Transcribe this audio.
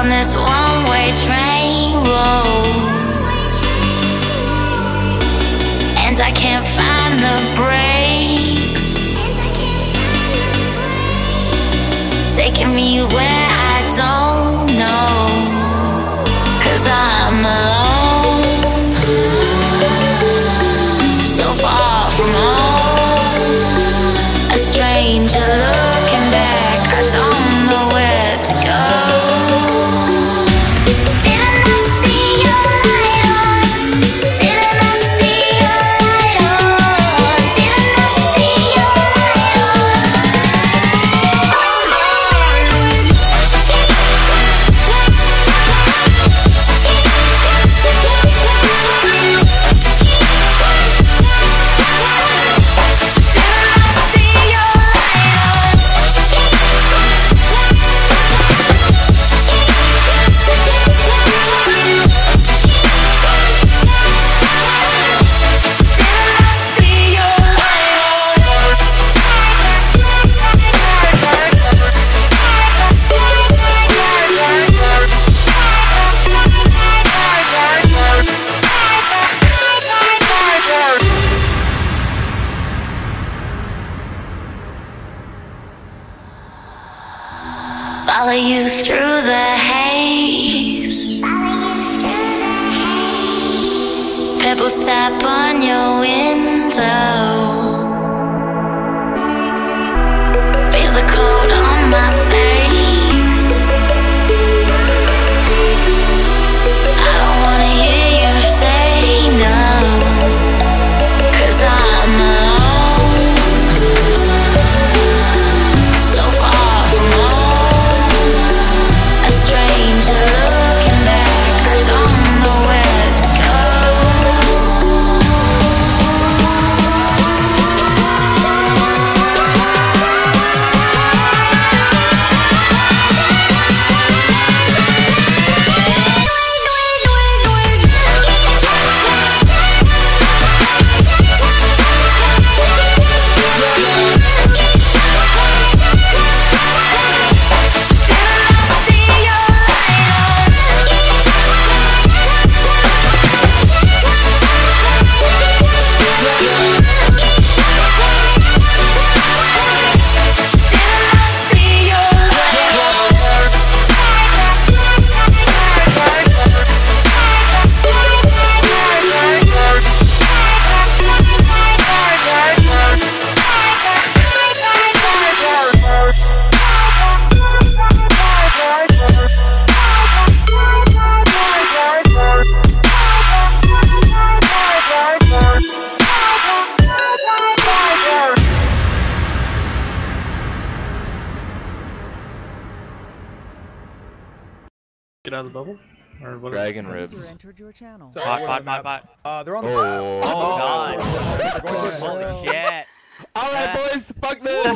on this one-way train, whoa, and I can't find the brakes, taking me where I don't know, 'cause I'm alone, so far from home, a stranger looking back, I don't know where to go. Didn't I see your light on? Didn't I see your light on? Didn't I see your light follow you through the haze, pebbles tap on your window, feel the cold on my face, I don't wanna hear you say no, 'cause I'm alone, so far from home, a stranger looking back, I don't know where to go. Get out of the bubble? Or what? Dragon ribs. Entered your channel. Bot. They're on the Oh, Oh, God. They're going Holy shit. Alright, boys, fuck this.